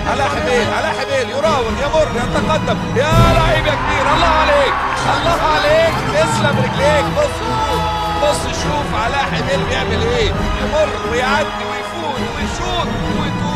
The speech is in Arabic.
علاء حبيل، علاء حبيل يراوغ يمر يتقدم، يا لعيب يا كبير، الله عليك الله عليك، تسلم رجليك. بص شوف، بص شوف علاء حبيل بيعمل ايه، يمر ويعدي ويفوت ويشوط ويطول.